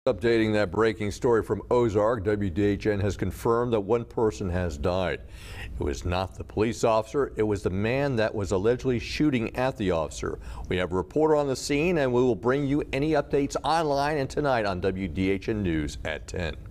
Updating that breaking story from Ozark, WDHN has confirmed that one person has died. It was not the police officer, it was the man that was allegedly shooting at the officer. We have a reporter on the scene and we will bring you any updates online and tonight on WDHN News at 10.